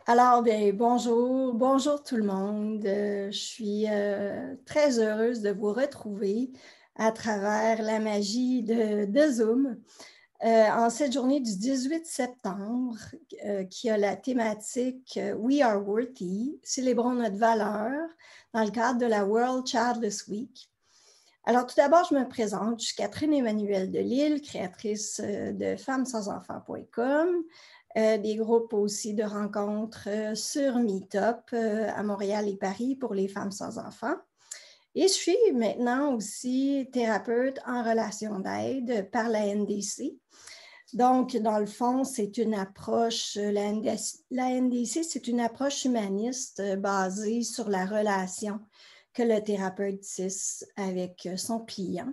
Alors, bien, bonjour tout le monde. Je suis très heureuse de vous retrouver à travers la magie de Zoom en cette journée du 18 septembre qui a la thématique We Are Worthy, célébrons notre valeur dans le cadre de la World Childless Week. Alors, tout d'abord, je me présente. Je suis Catherine Emmanuelle Delille, créatrice de femmesansenfants.com, des groupes aussi de rencontres sur Meetup à Montréal et Paris pour les femmes sans enfants. Et je suis maintenant aussi thérapeute en relation d'aide par la NDC. Donc, dans le fond, c'est une approche, la NDC, c'est une approche humaniste basée sur la relation que le thérapeute tisse avec son client.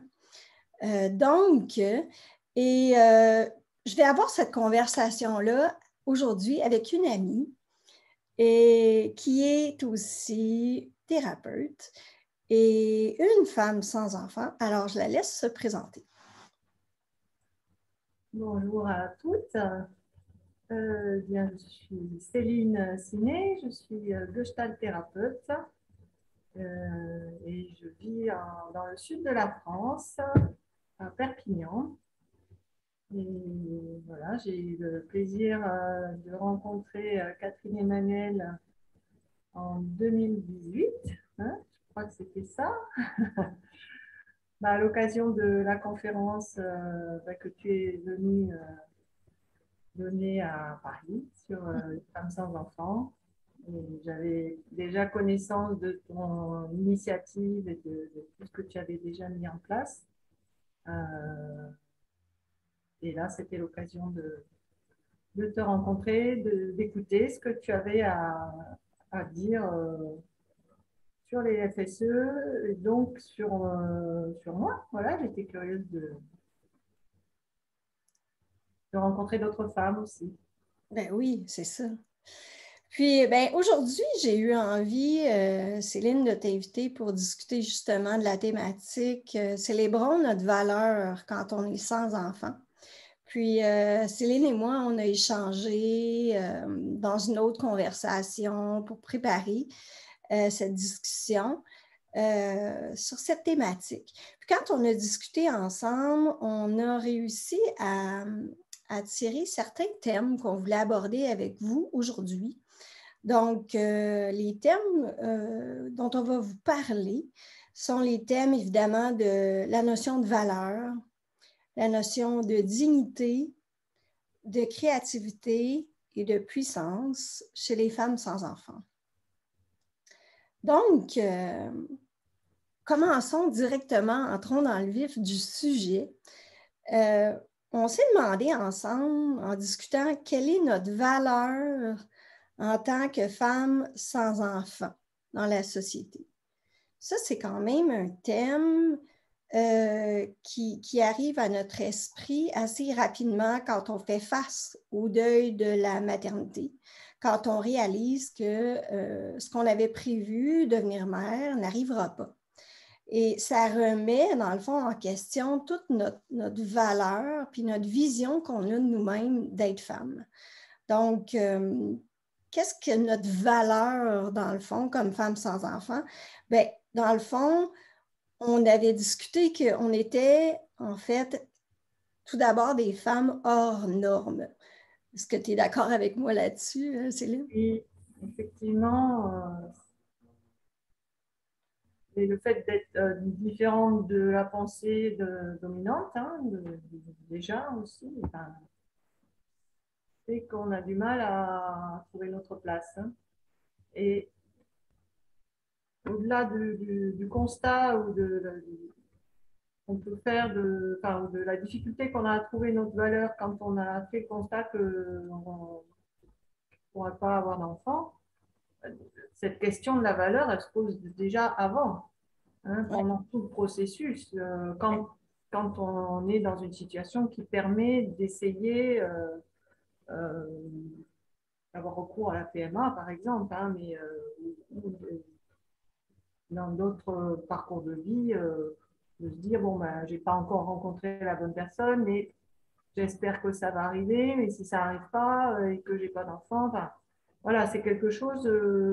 Je vais avoir cette conversation-là aujourd'hui avec une amie qui est aussi thérapeute et une femme sans enfant. Alors, je la laisse se présenter. Bonjour à toutes. Bien, je suis Céline Ciné, je suis Gestalt thérapeute et je vis dans le sud de la France, à Perpignan. Et voilà, j'ai eu le plaisir de rencontrer Catherine Emmanuel en 2018. Hein, je crois que c'était ça. À l'occasion de la conférence que tu es venue donné à Paris sur les femmes sans enfants. J'avais déjà connaissance de ton initiative et de tout ce que tu avais déjà mis en place. Et là, c'était l'occasion de te rencontrer, d'écouter ce que tu avais à dire sur les FSE et donc sur moi. Voilà, j'étais curieuse de rencontrer d'autres femmes aussi. Ben oui, c'est ça. Puis, ben, aujourd'hui, j'ai eu envie, Céline, de t'inviter pour discuter justement de la thématique Célébrons notre valeur quand on est sans enfant. Puis, Céline et moi, on a échangé dans une autre conversation pour préparer cette discussion sur cette thématique. Puis, quand on a discuté ensemble, on a réussi à tirer certains thèmes qu'on voulait aborder avec vous aujourd'hui. Donc, les thèmes dont on va vous parler sont les thèmes, évidemment, de la notion de valeur, la notion de dignité, de créativité et de puissance chez les femmes sans enfants. Donc, commençons directement, entrons dans le vif du sujet. On s'est demandé ensemble, en discutant, quelle est notre valeur en tant que femme sans enfant dans la société. Ça, c'est quand même un thème qui arrive à notre esprit assez rapidement quand on fait face au deuil de la maternité, quand on réalise que ce qu'on avait prévu, devenir mère, n'arrivera pas. Et ça remet, dans le fond, en question toute notre valeur puis notre vision qu'on a de nous-mêmes d'être femme. Donc, qu'est-ce que notre valeur, dans le fond, comme femme sans enfant? Bien, dans le fond, on avait discuté qu'on était, en fait, tout d'abord des femmes hors normes. Est-ce que tu es d'accord avec moi là-dessus, Céline? Et effectivement, et le fait d'être différente de la pensée dominante, hein, déjà aussi, enfin, c'est qu'on a du mal à trouver notre place. Hein. Et au-delà du constat ou qu'on peut faire de la difficulté qu'on a à trouver notre valeur quand on a fait le constat qu'on ne pourra pas avoir d'enfant, cette question de la valeur, elle se pose déjà avant. Hein, pendant tout le processus, quand on est dans une situation qui permet d'essayer euh, d'avoir recours à la PMA, par exemple, hein, mais dans d'autres parcours de vie, de se dire, bon, ben, je n'ai pas encore rencontré la bonne personne, mais j'espère que ça va arriver, mais si ça n'arrive pas et que je n'ai pas d'enfant, ben, voilà, c'est quelque chose,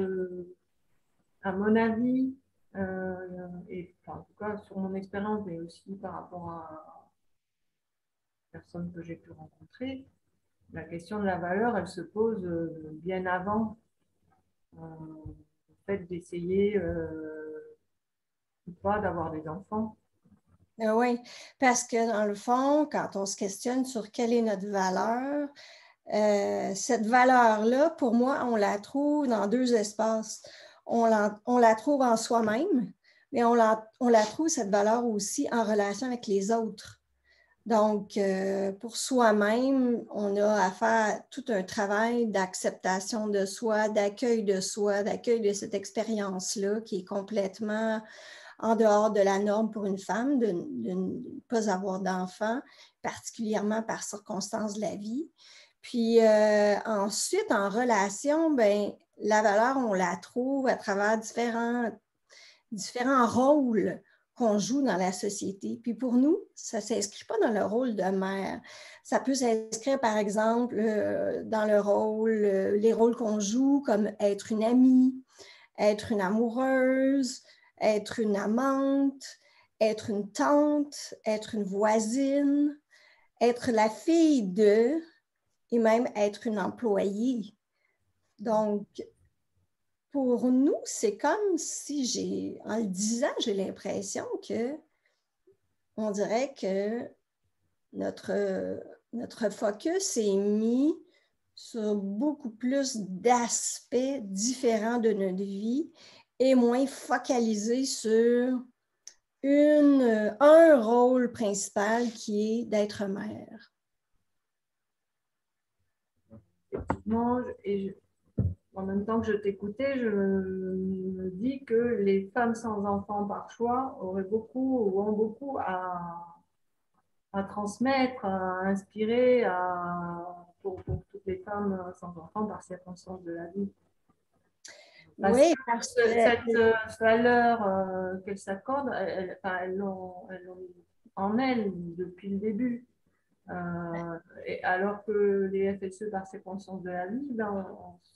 à mon avis, et enfin, en tout cas sur mon expérience, mais aussi par rapport à personnes que j'ai pu rencontrer, la question de la valeur, elle se pose bien avant le fait d'essayer ou pas d'avoir des enfants. Oui, parce que dans le fond, quand on se questionne sur quelle est notre valeur, cette valeur-là, pour moi, on la trouve dans deux espaces. On la trouve en soi-même, mais on la trouve, cette valeur aussi, en relation avec les autres. Donc, pour soi-même, on a à faire tout un travail d'acceptation de soi, d'accueil de cette expérience-là qui est complètement en dehors de la norme pour une femme de ne pas avoir d'enfant, particulièrement par circonstances de la vie. Puis ensuite, en relation, ben, la valeur, on la trouve à travers différents rôles qu'on joue dans la société. Puis pour nous, ça ne s'inscrit pas dans le rôle de mère. Ça peut s'inscrire, par exemple, dans le rôle, les rôles qu'on joue, comme être une amie, être une amoureuse, être une amante, être une tante, être une voisine, être la fille de, et même être une employée. Donc, pour nous, c'est comme si en le disant, j'ai l'impression que on dirait que notre focus est mis sur beaucoup plus d'aspects différents de notre vie et moins focalisé sur un rôle principal qui est d'être mère. Effectivement, en même temps que je t'écoutais, je me dis que les femmes sans enfants par choix auraient beaucoup ou ont beaucoup à transmettre, à inspirer pour toutes les femmes sans enfants par circonstances de la vie. Oui, parce que Cette valeur qu'elles s'accordent, elles l'ont en elles depuis le début. Et alors que les FSE, par circonstances de la vie, ben,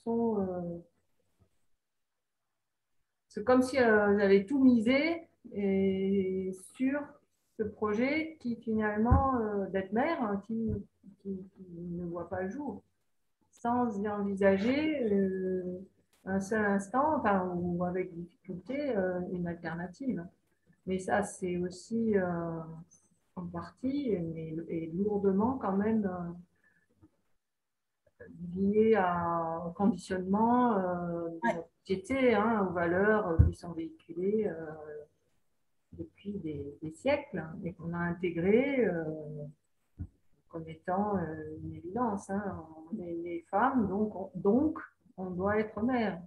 c'est comme si elles avaient tout misé sur ce projet qui finalement, d'être mère, hein, qui ne voit pas le jour, sans y envisager un seul instant, enfin, ou avec difficulté, une alternative. Mais ça, c'est aussi en partie et lourdement quand même lié au conditionnement de notre société, hein, aux valeurs qui sont véhiculées depuis des siècles et qu'on a intégrées comme étant une évidence. Hein. On est les femmes, donc on doit être mère.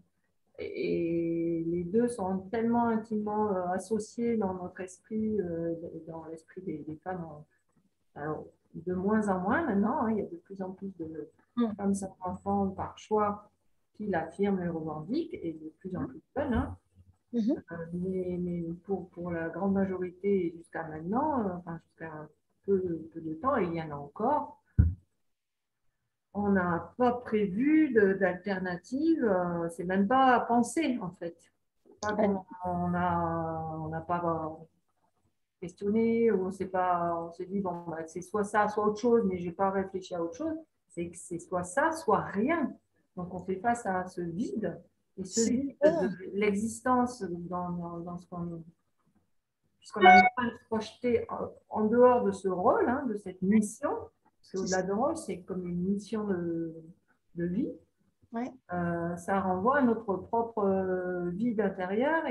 Et les deux sont tellement intimement associés dans notre esprit, dans l'esprit des femmes. Alors, de moins en moins maintenant, hein, il y a de plus en plus de femmes sans enfants par choix qui l'affirment et revendiquent, et de plus en plus jeunes. Hein. Mais pour la grande majorité jusqu'à maintenant, enfin jusqu'à peu de temps, et il y en a encore, on n'a pas prévu d'alternative, c'est même pas à penser en fait. Pas on n'a pas questionné, ou on s'est dit, bon, bah, c'est soit ça, soit autre chose, mais je n'ai pas réfléchi à autre chose. C'est que c'est soit ça, soit rien. Donc on fait face à ce vide, et ce vide de l'existence dans ce qu'on. Puisqu'on a besoin de se projeter en dehors de ce rôle, hein, de cette mission, parce qu'au-delà de rôle, c'est comme une mission de vie. Ouais. Ça renvoie à notre propre vide intérieur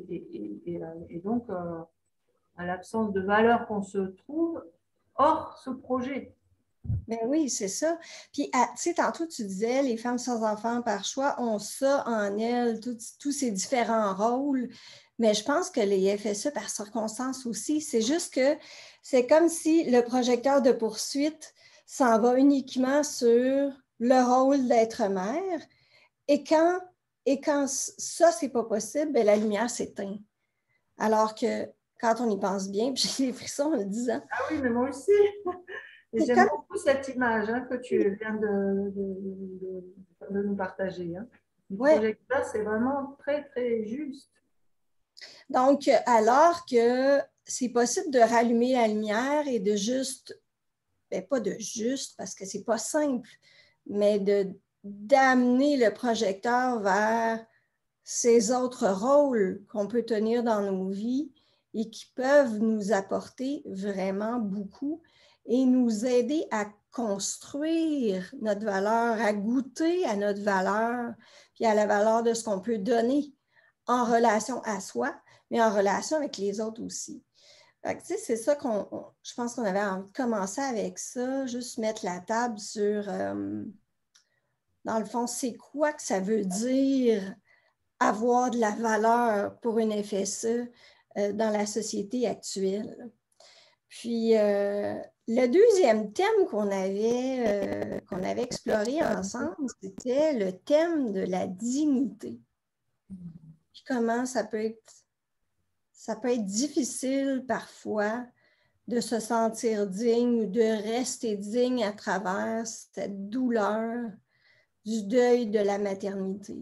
et donc à l'absence de valeur qu'on se trouve hors ce projet. Ben oui, c'est ça. Puis, tu sais, tantôt, tu disais, les femmes sans enfants par choix ont ça en elles, tous ces différents rôles. Mais je pense que les FSE, par circonstance aussi, c'est juste que c'est comme si le projecteur de poursuite s'en va uniquement sur le rôle d'être mère. Et quand ça, c'est pas possible, ben, la lumière s'éteint. Alors que quand on y pense bien, puis j'ai les frissons en le disant. Ah oui, mais moi aussi. Et j'aime beaucoup cette image hein, que tu viens de de nous partager. Hein. Le Ouais. projecteur, c'est vraiment très, très juste. Donc, alors que c'est possible de rallumer la lumière et de juste, ben pas de juste parce que c'est pas simple, mais d'amener le projecteur vers ces autres rôles qu'on peut tenir dans nos vies et qui peuvent nous apporter vraiment beaucoup et nous aider à construire notre valeur, à goûter à notre valeur, puis à la valeur de ce qu'on peut donner en relation à soi, mais en relation avec les autres aussi. C'est ça je pense qu'on avait envie de commencer avec ça, juste mettre la table sur, dans le fond, c'est quoi que ça veut dire avoir de la valeur pour une FSE dans la société actuelle. Puis, le deuxième thème qu'on avait exploré ensemble, c'était le thème de la dignité. Puis comment ça peut être difficile parfois de se sentir digne ou de rester digne à travers cette douleur du deuil de la maternité.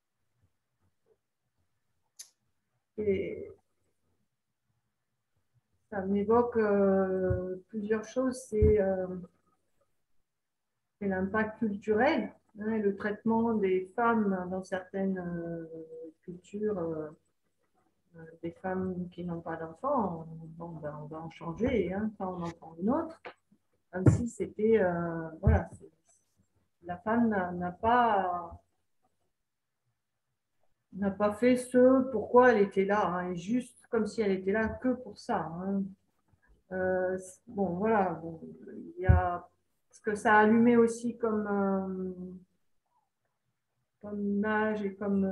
Et ça m'évoque plusieurs choses. C'est l'impact culturel, hein, le traitement des femmes dans certaines cultures, des femmes qui n'ont pas d'enfants. Bon, ben, on va en changer, hein, quand on en prend une autre. Comme si c'était, voilà, la femme n'a pas fait ce pourquoi elle était là, hein, et juste comme si elle était là que pour ça. Hein. Bon, voilà, bon, il y a ce que ça a allumé aussi comme image et comme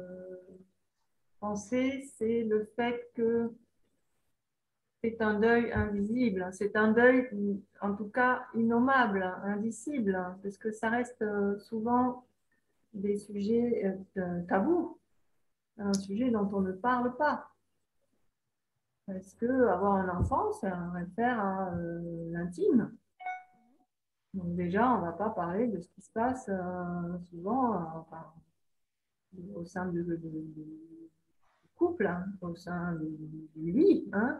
pensée, c'est le fait que c'est un deuil invisible, c'est un deuil, en tout cas, innommable, indicible, parce que ça reste souvent des sujets tabous, un sujet dont on ne parle pas. Parce que avoir un enfant, ça réfère à l'intime. Donc déjà, on ne va pas parler de ce qui se passe souvent enfin, au sein du couple, hein, au sein du lit. Hein,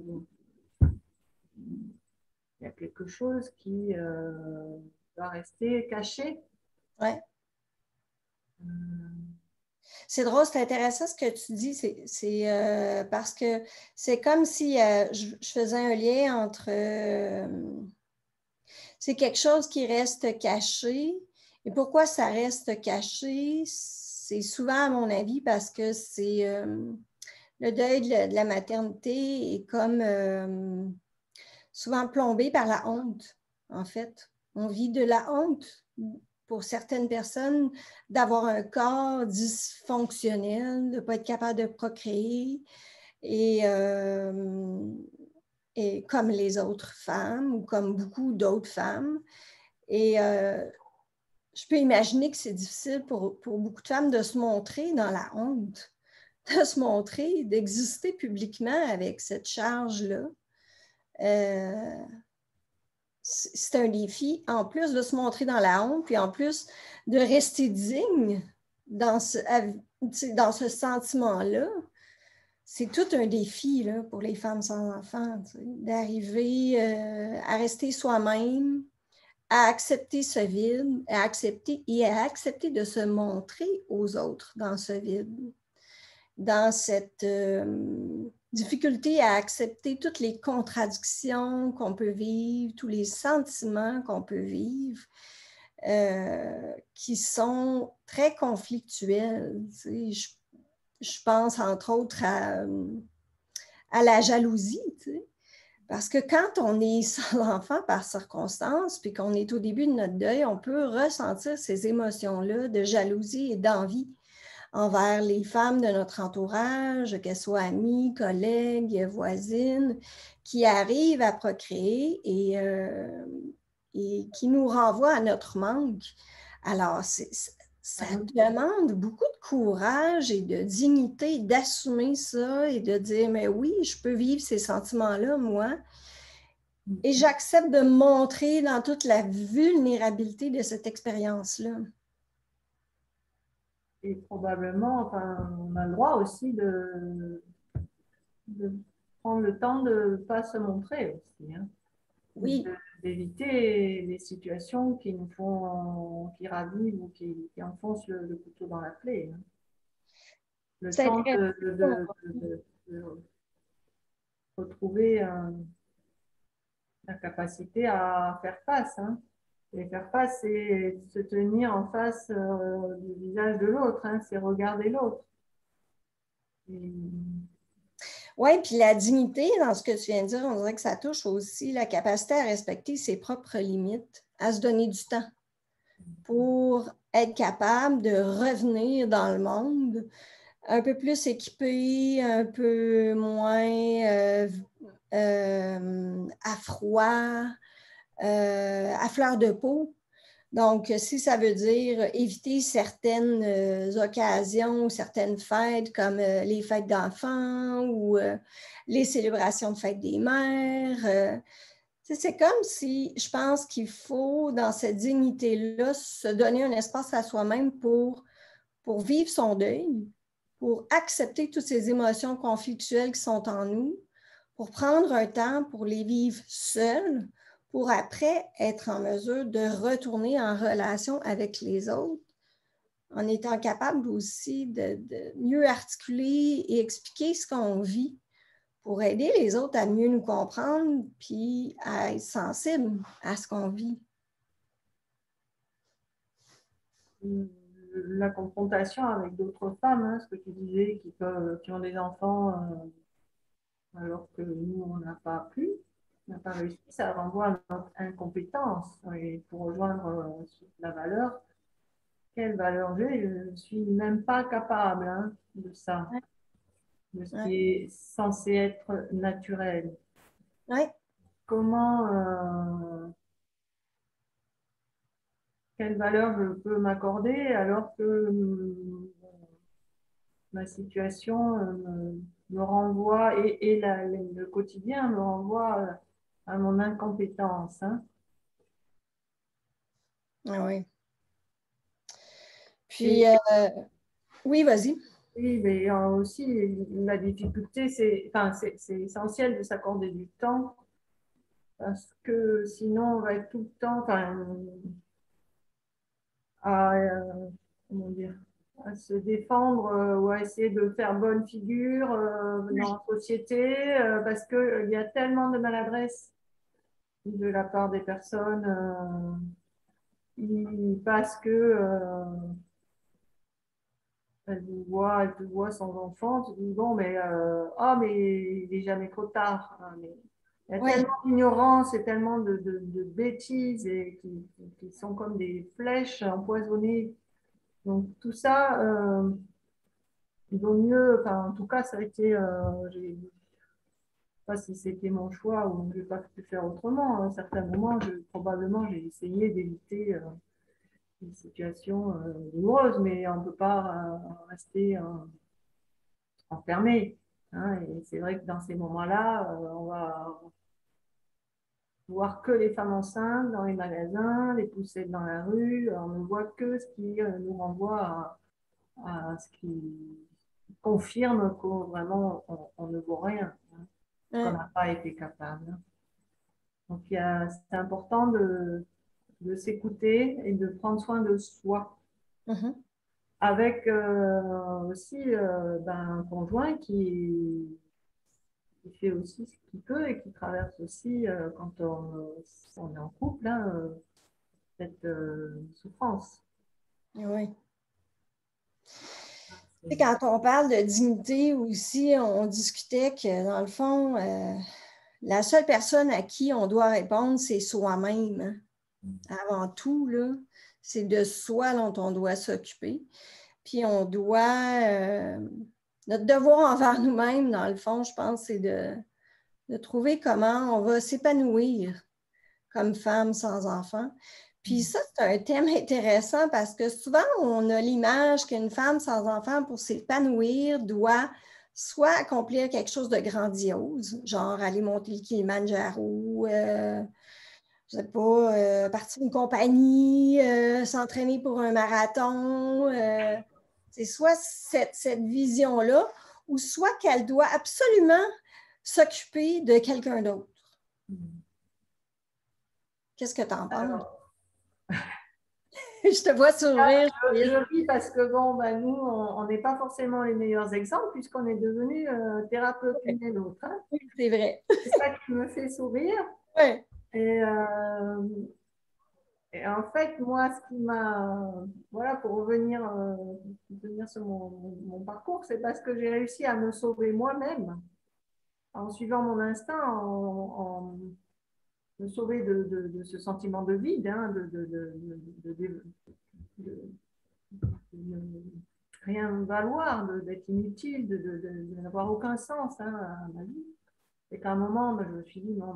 il y a quelque chose qui doit rester caché. Ouais. C'est drôle, c'est intéressant ce que tu dis, c'est parce que c'est comme si je faisais un lien entre c'est quelque chose qui reste caché. Et pourquoi ça reste caché? C'est souvent, à mon avis, parce que c'est le deuil de la maternité est comme souvent plombé par la honte, en fait. On vit de la honte pour certaines personnes d'avoir un corps dysfonctionnel, de ne pas être capable de procréer et comme les autres femmes ou comme beaucoup d'autres femmes. Et je peux imaginer que c'est difficile pour beaucoup de femmes de se montrer dans la honte, de se montrer, d'exister publiquement avec cette charge-là. C'est un défi, en plus de se montrer dans la honte, puis en plus de rester digne dans ce sentiment-là. C'est tout un défi là, pour les femmes sans enfants, d'arriver à rester soi-même, à accepter ce vide, à accepter de se montrer aux autres dans ce vide, dans cette difficulté à accepter toutes les contradictions qu'on peut vivre, tous les sentiments qu'on peut vivre, qui sont très conflictuels. Tu sais. Je pense entre autres à la jalousie, tu sais. Parce que quand on est sans enfant par circonstance, puis qu'on est au début de notre deuil, on peut ressentir ces émotions-là de jalousie et d'envie envers les femmes de notre entourage, qu'elles soient amies, collègues, voisines, qui arrivent à procréer et qui nous renvoient à notre manque. Alors, ça demande beaucoup de courage et de dignité d'assumer ça et de dire, mais oui, je peux vivre ces sentiments-là, moi. Et j'accepte de me montrer dans toute la vulnérabilité de cette expérience-là. Et probablement, enfin, on a le droit aussi de prendre le temps de ne pas se montrer aussi, hein, Oui, d'éviter les situations qui nous font, qui ravivent ou qui enfoncent le couteau dans la plaie, hein. Le c'est temps intéressant. de retrouver la capacité à faire face, hein. Et faire face, c'est se tenir en face du visage de l'autre, hein, c'est regarder l'autre. Et Oui, puis la dignité, dans ce que tu viens de dire, on dirait que ça touche aussi la capacité à respecter ses propres limites, à se donner du temps pour être capable de revenir dans le monde un peu plus équipé, un peu moins à froid, à fleur de peau. Donc, si ça veut dire éviter certaines occasions, certaines fêtes comme les fêtes d'enfants ou les célébrations de fêtes des mères, c'est comme si je pense qu'il faut, dans cette dignité-là, se donner un espace à soi-même pour vivre son deuil, pour accepter toutes ces émotions conflictuelles qui sont en nous, pour prendre un temps pour les vivre seuls, pour après être en mesure de retourner en relation avec les autres, en étant capable aussi de mieux articuler et expliquer ce qu'on vit pour aider les autres à mieux nous comprendre puis à être sensibles à ce qu'on vit. la confrontation avec d'autres femmes, hein, ce que tu disais, qui ont des enfants alors que nous, on n'a pas pu, on n'a pas réussi, ça renvoie à notre incompétence. Et pour rejoindre la valeur, quelle valeur j'ai? Je ne suis même pas capable, hein, de ça, Ouais, de ce ouais, qui est censé être naturel. ouais. Comment, quelle valeur je peux m'accorder alors que ma situation me renvoie le quotidien me renvoie à mon incompétence, hein. Ah oui. Puis, Et oui, vas-y. oui, mais aussi la difficulté, c'est essentiel de s'accorder du temps parce que sinon on va être tout le temps, enfin, à, comment dire, à se défendre ou à essayer de faire bonne figure dans la société parce qu'il y a tellement de maladresse de la part des personnes parce que elle te voit sans enfant, tu te dis bon, mais oh, mais il n'est jamais trop tard, hein, mais il y a Oui, tellement d'ignorance et tellement de bêtises et qui sont comme des flèches empoisonnées. Donc tout ça, il vaut mieux, enfin en tout cas, ça a été, je ne sais pas si c'était mon choix ou je n'ai pas pu faire autrement. À un certain moment, probablement, j'ai essayé d'éviter une situation douloureuse, mais on ne peut pas rester enfermé, hein. Et c'est vrai que dans ces moments-là, on va voir que les femmes enceintes dans les magasins, les poussettes dans la rue. On ne voit que ce qui nous renvoie à ce qui confirme qu'on vraiment on ne vaut rien, hein, qu'on ouais. n'a pas été capable, hein. Donc c'est important de s'écouter et de prendre soin de soi Mhm. avec aussi un conjoint qui fait aussi ce qu'il peut et qui traverse aussi, quand on est en couple, hein, cette souffrance. Oui. Tu sais, C'est- quand on parle de dignité aussi, on discutait que dans le fond, la seule personne à qui on doit répondre, c'est soi-même, hein. Avant tout, là, c'est de soi dont on doit s'occuper. Puis on doit, notre devoir envers nous-mêmes, dans le fond, je pense, c'est de trouver comment on va s'épanouir comme femme sans enfant. Puis ça, c'est un thème intéressant parce que souvent, on a l'image qu'une femme sans enfant, pour s'épanouir, doit soit accomplir quelque chose de grandiose, genre aller monter le Kilimanjaro, je sais pas, partir une compagnie, s'entraîner pour un marathon, C'est soit cette vision-là, ou soit qu'elle doit absolument s'occuper de quelqu'un d'autre. Qu'est-ce que tu en penses? Alors, je te vois sourire. je ris parce que bon, ben, nous, on n'est pas forcément les meilleurs exemples puisqu'on est devenus thérapeutes l'une et l'autre. Hein. Oui, c'est vrai. C'est ça qui me fait sourire. Ouais. Et en fait, moi, ce qui m'a. Voilà, pour revenir sur mon parcours, c'est parce que j'ai réussi à me sauver moi-même en suivant mon instinct, en me sauver de ce sentiment de vide, hein, de rien valoir, d'être inutile, de n'avoir aucun sens hein, à ma vie. Et qu'à un moment, je me suis dit, non,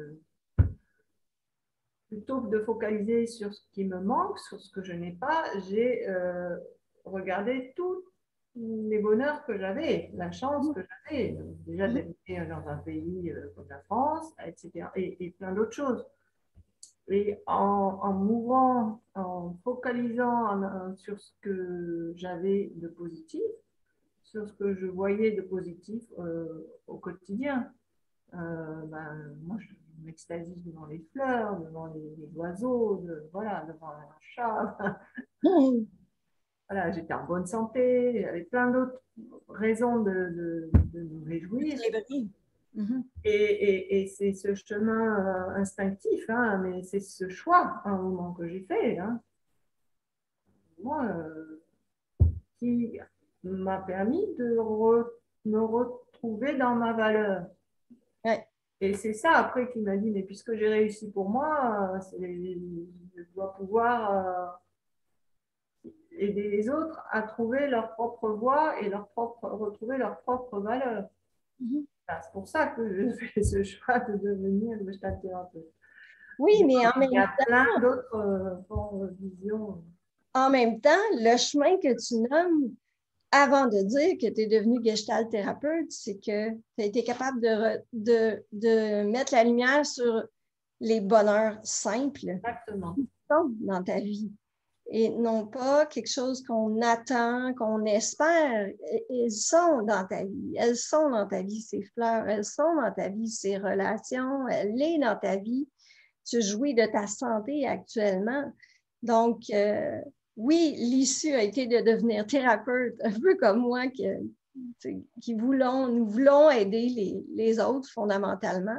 plutôt que de focaliser sur ce qui me manque, sur ce que je n'ai pas, j'ai regardé tous les bonheurs que j'avais, la chance que j'avais, déjà d'habiter dans un pays comme la France, etc., et plein d'autres choses. Et en m'ouvrant, en focalisant sur ce que j'avais de positif, sur ce que je voyais de positif au quotidien, moi, je m'extasie devant les fleurs, devant les oiseaux, voilà, devant un chat. Voilà, j'étais en bonne santé, j'avais plein d'autres raisons de me réjouir. Et c'est ce chemin instinctif, hein, mais c'est ce choix à un moment que j'ai fait, hein, moi, qui m'a permis de me retrouver dans ma valeur. Ouais. Et c'est ça après qui m'a dit, mais puisque j'ai réussi pour moi, je dois pouvoir aider les autres à trouver leur propre voie et retrouver leur propre valeur. C'est pour ça que je fais ce choix de devenir gestalt thérapeute. Oui, mais en même Il y a temps, plein d'autres visions. En même temps, le chemin que tu nommes avant de dire que tu es devenu gestalt thérapeute, c'est que tu as été capable de mettre la lumière sur les bonheurs simples Exactement. qui sont dans ta vie et non pas quelque chose qu'on attend, qu'on espère. Elles sont dans ta vie. Elles sont dans ta vie, ces fleurs. Elles sont dans ta vie, ces relations. Elle est dans ta vie. Tu jouis de ta santé actuellement. Donc, oui, l'issue a été de devenir thérapeute, un peu comme moi, nous voulons aider les autres fondamentalement.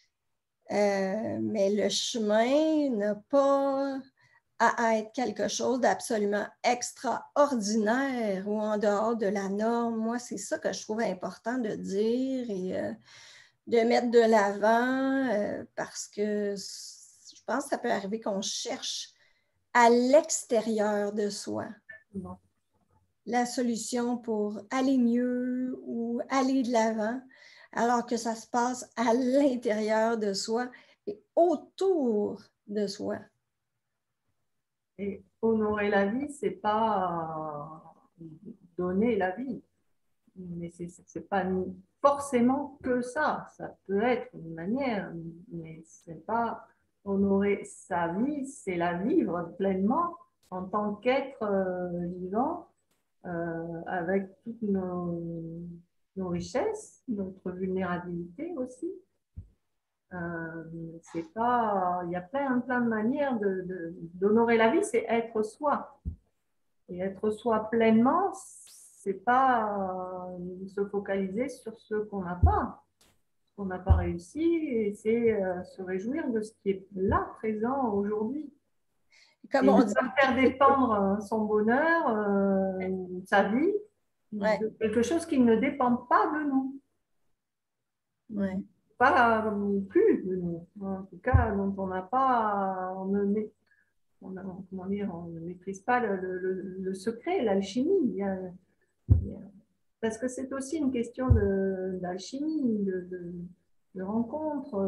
Mais le chemin n'a pas à être quelque chose d'absolument extraordinaire ou en dehors de la norme. Moi, c'est ça que je trouve important de dire et de mettre de l'avant parce que je pense que ça peut arriver qu'on cherche à l'extérieur de soi la solution pour aller mieux ou aller de l'avant, alors que ça se passe à l'intérieur de soi et autour de soi. Et honorer la vie, c'est pas donner la vie, mais c'est pas forcément que ça. Ça peut être une manière, mais c'est pas honorer sa vie, c'est la vivre pleinement en tant qu'être vivant avec toutes nos richesses, notre vulnérabilité aussi. C'est pas, il y a plein de manières d'honorer la vie, c'est être soi. Et être soi pleinement, c'est pas se focaliser sur ce qu'on n'a pas, ce qu'on n'a pas réussi, et c'est se réjouir de ce qui est là, présent aujourd'hui. Comme et on ne dit, pas faire dépendre son bonheur, sa vie, de quelque chose qui ne dépend pas de nous. Ouais. Pas plus de nous. En tout cas, dont on n'a pas, on ne maîtrise pas le secret, l'alchimie. Parce que c'est aussi une question d'alchimie, de rencontre,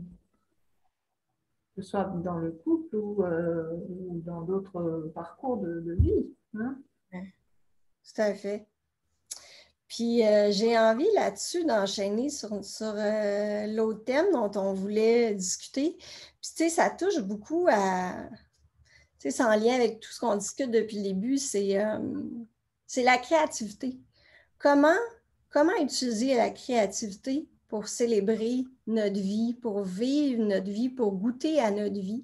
que ce soit dans le couple ou dans d'autres parcours de vie. Hein. Tout à fait. Puis j'ai envie là-dessus d'enchaîner sur l'autre thème dont on voulait discuter. Puis tu sais, ça touche beaucoup à, tu sais, c'est en lien avec tout ce qu'on discute depuis le début, c'est c'est la créativité. Comment, comment utiliser la créativité pour célébrer notre vie, pour vivre notre vie, pour goûter à notre vie?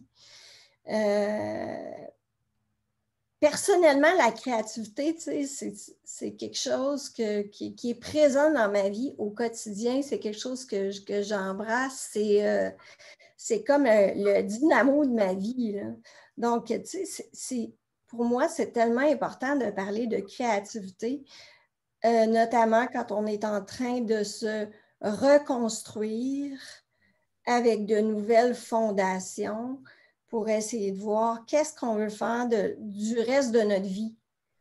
Personnellement, la créativité, c'est quelque chose qui est présent dans ma vie au quotidien. C'est quelque chose que j'embrasse. C'est comme le dynamo de ma vie, là. Donc, tu sais, pour moi, c'est tellement important de parler de créativité, notamment quand on est en train de se reconstruire avec de nouvelles fondations pour essayer de voir qu'est-ce qu'on veut faire du reste de notre vie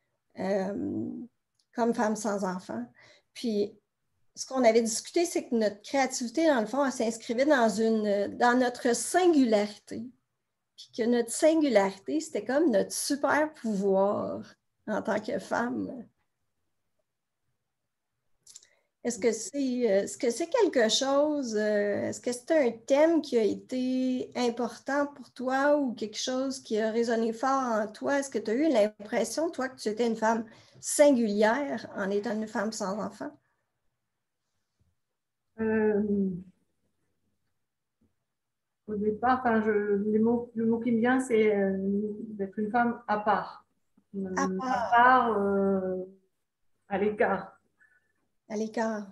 comme femme sans enfant. Puis, ce qu'on avait discuté, c'est que notre créativité, dans le fond, elle s'inscrivait dans notre singularité. Puis que notre singularité, c'était comme notre super pouvoir en tant que femme. Est-ce que c'est quelque chose, est-ce que c'est un thème qui a été important pour toi ou quelque chose qui a résonné fort en toi? Est-ce que tu as eu l'impression, toi, que tu étais une femme singulière en étant une femme sans enfant? Euh, Au départ, enfin, le mot qui me vient, c'est d'être une femme à part. À À part, part, à l'écart. à l'écart.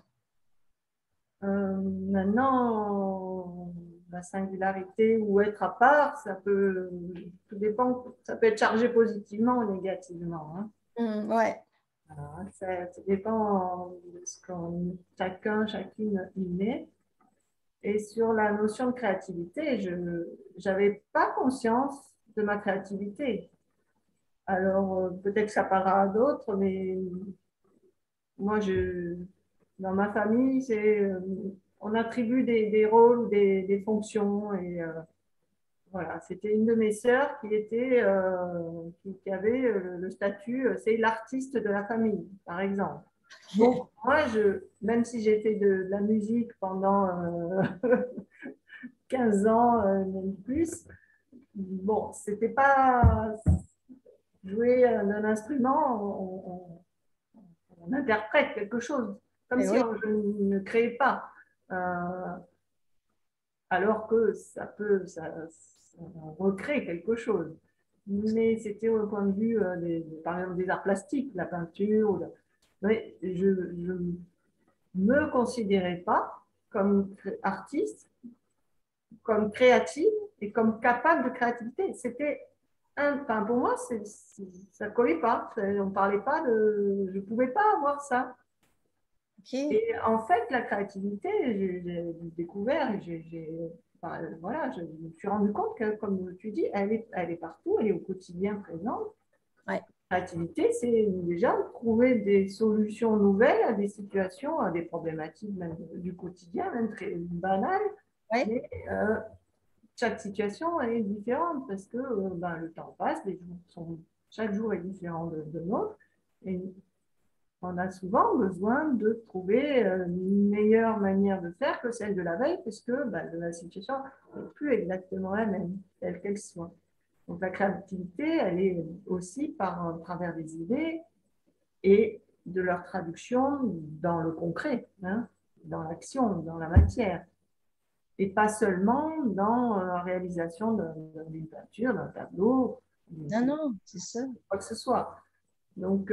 Maintenant, la singularité ou être à part, tout dépend, ça peut être chargé positivement ou négativement, hein. Ouais. Alors, ça dépend de ce qu'on chacune y met. Et sur la notion de créativité, je n'avais pas conscience de ma créativité. Alors, peut-être que ça parlera à d'autres, mais moi, dans ma famille, on attribue des rôles ou des fonctions. Et voilà, c'était une de mes sœurs qui avait le statut, c'est l'artiste de la famille, par exemple. Donc, moi, même si j'ai fait de la musique pendant 15 ans, même plus, bon, c'était pas jouer d'un instrument, on interprète quelque chose, comme Ben si oui. je ne créais pas. Alors que ça recrée quelque chose. Mais c'était au point de vue, par exemple, des arts plastiques, la peinture. Mais je ne me considérais pas comme artiste, comme créative et comme capable de créativité. Enfin, pour moi, ça ne collait pas. On ne parlait pas de. Je ne pouvais pas avoir ça. OK. Et en fait, la créativité, j'ai découvert, enfin, voilà, je me suis rendu compte que, comme tu dis, elle est partout, elle est au quotidien présente. Ouais. La créativité, c'est déjà trouver des solutions nouvelles à des situations, à des problématiques même du quotidien, même très banales. Ouais. Mais chaque situation est différente parce que ben, le temps passe, chaque jour est différent de l'autre. Et on a souvent besoin de trouver une meilleure manière de faire que celle de la veille, parce que bah, la situation n'est plus exactement la même, telle qu'elle soit. Donc la créativité, elle est aussi par travers des idées et de leur traduction dans le concret, hein, dans l'action, dans la matière, et pas seulement dans la réalisation d'une peinture, d'un tableau, Non, non, c'est ça. quoi que ce soit. Donc,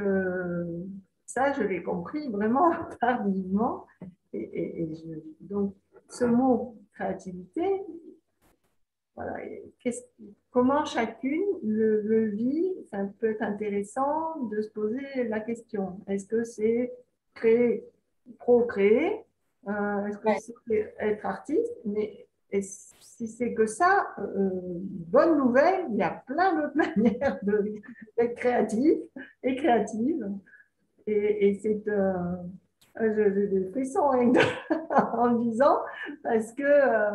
ça, je l'ai compris vraiment tardivement. Donc, ce mot créativité, voilà, comment chacune le vit, ça peut être intéressant de se poser la question. Est-ce que c'est créer, procréer? Est-ce que Ouais. c'est être artiste? Mais si c'est que ça, bonne nouvelle, il y a plein d'autres manières d'être créatif et créative. Et c'est j'ai des frissons en le disant parce que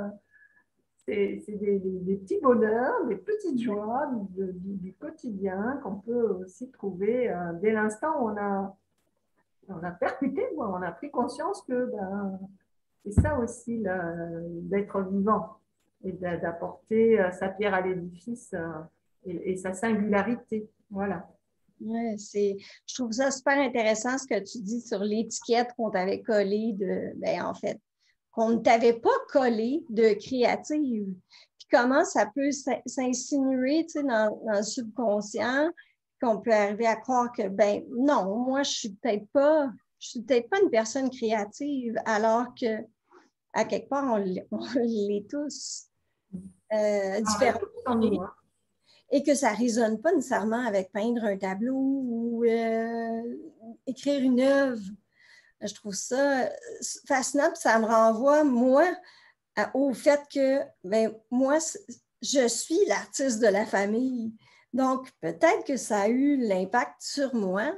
c'est des petits bonheurs, des petites joies du quotidien qu'on peut aussi trouver dès l'instant où on a percuté, on a pris conscience que ben, c'est ça aussi d'être vivant et d'apporter sa pierre à l'édifice et sa singularité. Voilà. Ouais, je trouve ça super intéressant ce que tu dis sur l'étiquette qu'on t'avait collée en fait, qu'on ne t'avait pas collée de créative. Puis comment ça peut s'insinuer, tu sais, dans le subconscient, qu'on peut arriver à croire que, ben non, moi, je suis peut-être pas une personne créative, alors que, à quelque part, on l'est tous, Ah, différents sans nous, hein. et que ça ne résonne pas nécessairement avec peindre un tableau ou écrire une œuvre. Je trouve ça fascinant, puis ça me renvoie, moi, au fait que ben, moi, je suis l'artiste de la famille. Donc, peut-être que ça a eu l'impact sur moi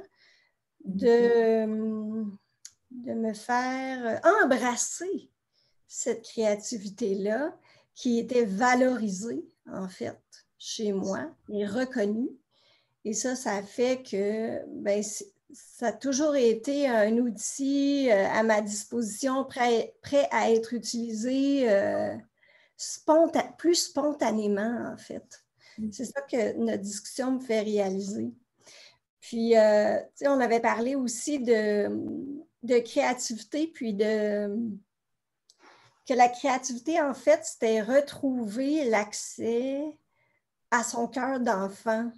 de me faire embrasser cette créativité-là qui était valorisée, en fait, chez moi et reconnue. Et ça fait que ben, ça a toujours été un outil à ma disposition, prêt à être utilisé plus spontanément, en fait. C'est ça que notre discussion me fait réaliser. Puis, on avait parlé aussi de créativité, puis que la créativité, en fait, c'était retrouver l'accès à son cœur d'enfant.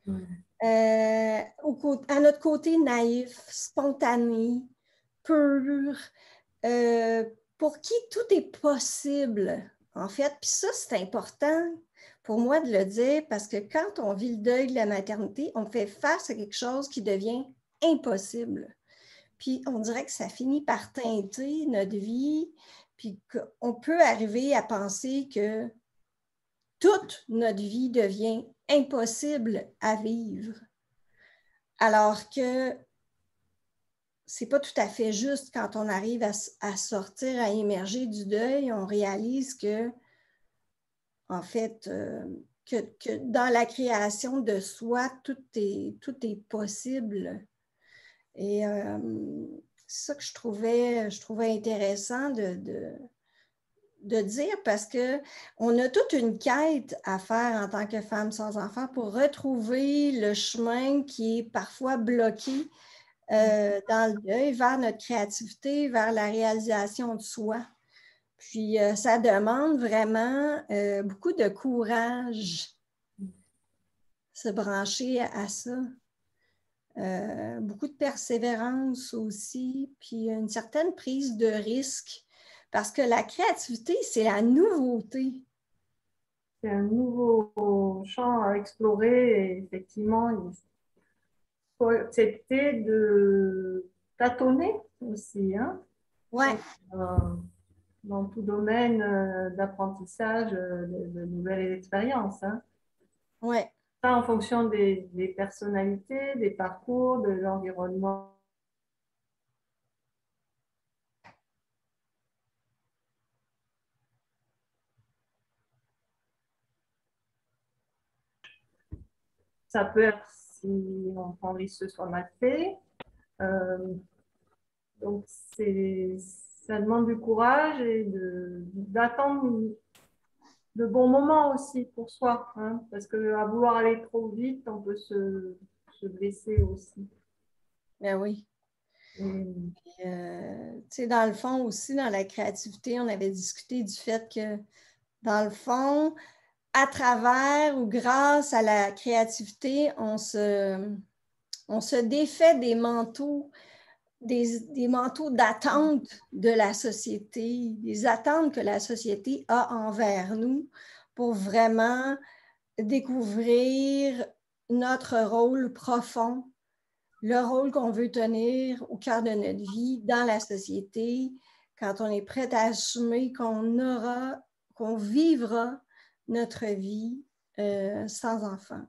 À notre côté naïf, spontané, pur, euh, pour qui tout est possible, en fait. Puis ça, c'est important pour moi de le dire parce que quand on vit le deuil de la maternité, on fait face à quelque chose qui devient impossible. Puis on dirait que ça finit par teinter notre vie, puis qu'on peut arriver à penser que toute notre vie devient impossible à vivre. Alors que c'est pas tout à fait juste quand on arrive à sortir, à émerger du deuil, on réalise que, en fait, que dans la création de soi, tout est possible. Et c'est ça que je trouvais intéressant de dire parce qu'on a toute une quête à faire en tant que femme sans enfant pour retrouver le chemin qui est parfois bloqué dans le deuil vers notre créativité, vers la réalisation de soi. Puis, ça demande vraiment beaucoup de courage, se brancher à ça. Beaucoup de persévérance aussi, puis une certaine prise de risque, parce que la créativité, c'est la nouveauté. C'est un nouveau champ à explorer et effectivement, il faut accepter de tâtonner aussi, hein, Ouais, euh, dans tout domaine d'apprentissage de nouvelles expériences, hein. ouais. Ça, en fonction des personnalités, des parcours, de l'environnement. Ça peut être si on prend les ce soit mal fait. Euh, donc, ça demande du courage et d'attendre de bons moments aussi pour soi, hein, parce qu'à vouloir aller trop vite, on peut se blesser aussi. Ben oui. Et Dans le fond aussi, dans la créativité, on avait discuté du fait que, dans le fond, à travers ou grâce à la créativité, on se défait des manteaux d'attente de la société, des attentes que la société a envers nous pour vraiment découvrir notre rôle profond, le rôle qu'on veut tenir au cœur de notre vie dans la société, quand on est prêt à assumer qu'on vivra notre vie sans enfant.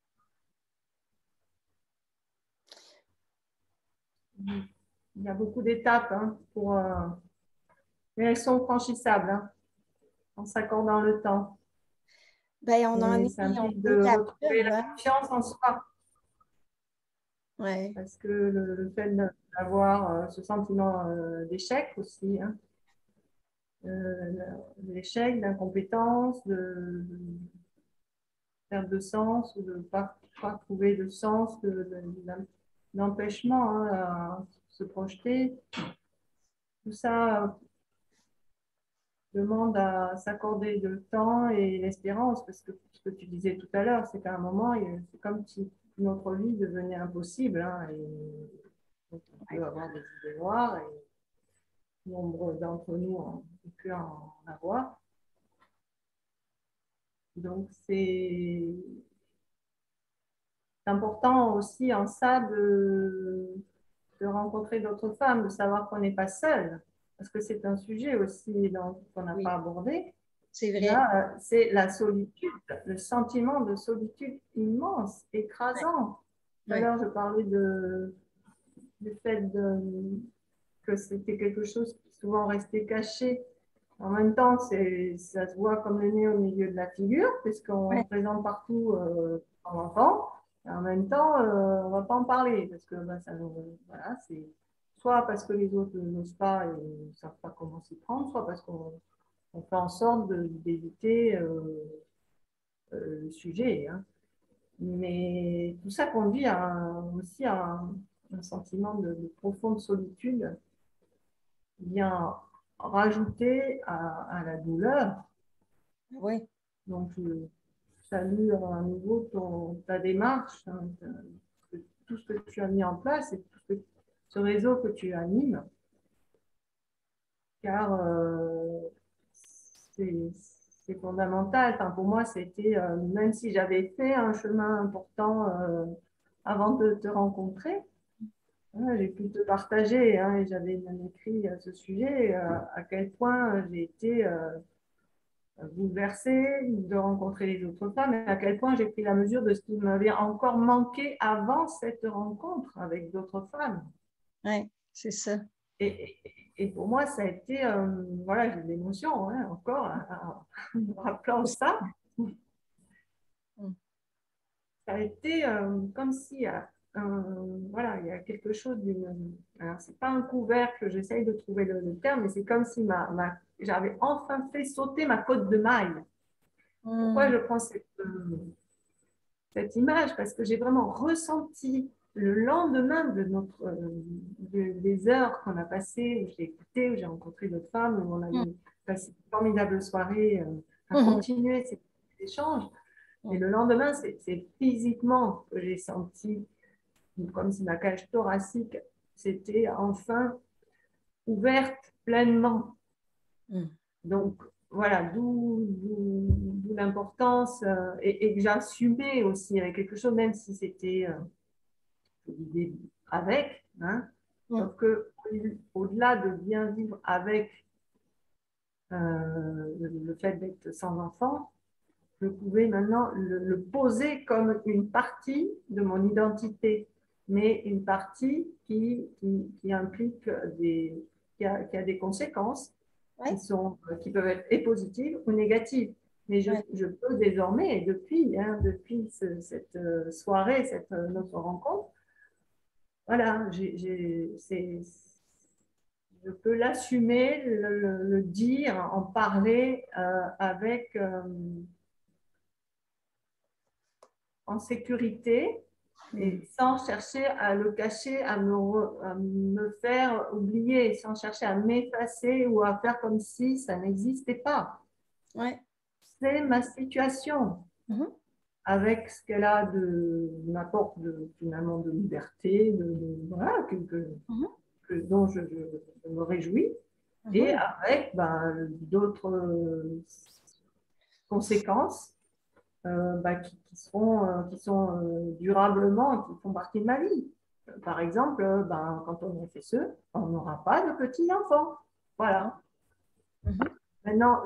il y a beaucoup d'étapes, hein, mais elles sont franchissables, hein, en s'accordant le temps. Ben, Et ça implique on est de la retrouver preuve, la hein? confiance en soi, Ouais. parce que le fait d'avoir ce sentiment d'échec aussi, hein, l'échec, d'incompétence, perte de sens ou de ne pas trouver de sens, d'empêchement à se projeter. Tout ça demande à s'accorder le temps et l'espérance, parce que ce que tu disais tout à l'heure, c'est qu'à un moment, c'est comme si notre vie devenait impossible, hein, et donc on peut avoir des idées noires, et nombre d'entre nous ont pu en avoir. Donc c'est important aussi en ça de rencontrer d'autres femmes, de savoir qu'on n'est pas seul, parce que c'est un sujet aussi qu'on n'a Oui, pas abordé. c'est vrai. Là, c'est la solitude, le sentiment de solitude immense, écrasant. Tout à Ouais. l'heure, je parlais du fait que c'était quelque chose qui souvent restait caché. En même temps, ça se voit comme le nez au milieu de la figure, puisqu'on Ouais. présente partout en enfant. Et en même temps, on ne va pas en parler, parce que voilà, c'est soit parce que les autres n'osent pas et ne savent pas comment s'y prendre, soit parce qu'on fait en sorte d'éviter le sujet. Hein. Mais tout ça conduit aussi à un sentiment de profonde solitude, vient rajouter à la douleur. Oui. Donc, je salue à nouveau ta démarche, hein, tout ce que tu as mis en place et ce réseau que tu animes, car c'est fondamental. Enfin, pour moi, c'était, même si j'avais fait un chemin important avant de te rencontrer, hein, j'ai pu te partager, hein, et j'avais même écrit à ce sujet, à quel point j'ai été bouleversée de rencontrer les autres femmes et à quel point j'ai pris la mesure de ce qui m'avait encore manqué avant cette rencontre avec d'autres femmes. Ouais, c'est ça. Et pour moi, ça a été, voilà, j'ai de l'émotion hein, encore en rappelant ça. Mm. Ça a été comme si, voilà, il y a quelque chose d'une. Alors, c'est pas un couvercle, j'essaye de trouver le terme, mais c'est comme si j'avais enfin fait sauter ma côte de maille. Pourquoi Mm. je prends cette image? Parce que j'ai vraiment ressenti le lendemain des heures qu'on a passées, où j'ai écouté, où j'ai rencontré d'autres femmes, où on a Mm. passé une formidable soirée à Mhm. continuer ces échanges. Et Mm. le lendemain, c'est physiquement que j'ai senti comme si ma cage thoracique s'était enfin ouverte pleinement. Mm. Donc, voilà, d'où l'importance et que j'assumais aussi avec quelque chose, même si c'était avec, hein, Mm. sauf que au-delà de bien vivre avec le fait d'être sans enfant, je pouvais maintenant le poser comme une partie de mon identité, mais une partie qui implique qui a des conséquences Ouais, qui peuvent être et positives ou négatives. Mais ouais. je peux désormais, depuis cette soirée, notre rencontre, voilà, je peux l'assumer, le dire, en parler avec en sécurité Mm. et sans chercher à le cacher, à me faire oublier, sans chercher à m'effacer ou à faire comme si ça n'existait pas. Ouais. C'est ma situation Mhm. avec ce qu'elle a m'apporte finalement de liberté, voilà, Mhm. dont je me réjouis, et Mhm. avec d'autres conséquences qui sont durablement, qui font partie de ma vie. Par exemple, quand on est FSE, on n'aura pas de petits-enfants. Ah. Voilà. Mhm. Maintenant,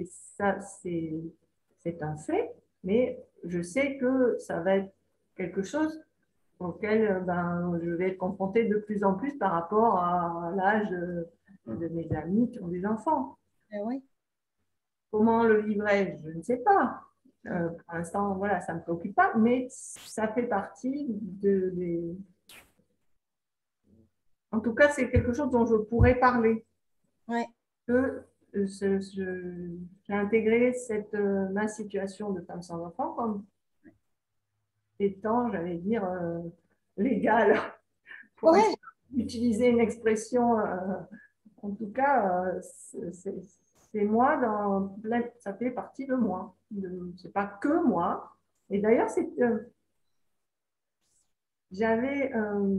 c'est un fait, mais je sais que ça va être quelque chose auquel je vais être confrontée de plus en plus par rapport à l'âge de mes amis qui ont des enfants. Oui. Comment le vivrai, je ne sais pas. Pour l'instant, voilà, ça ne me préoccupe pas, mais ça fait partie En tout cas, c'est quelque chose dont je pourrais parler. Ouais. Que j'ai intégré ma situation de femme sans enfant comme étant, j'allais dire, légal, pour Ouais, utiliser une expression. En tout cas, c'est moi ça fait partie de moi. C'est pas que moi. Et d'ailleurs, j'avais